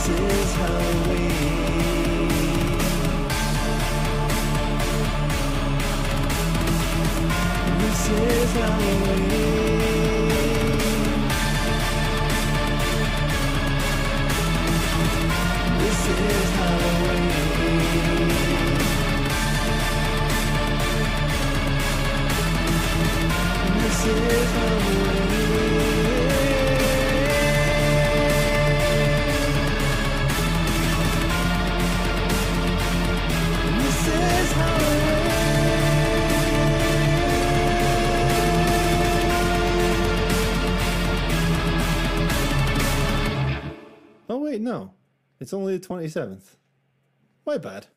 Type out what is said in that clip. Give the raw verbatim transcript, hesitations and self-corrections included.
This is Halloween. This is Halloween. This is Halloween. This is Halloween. This is Halloween. Oh wait, no. It's only the twenty-seventh. My bad.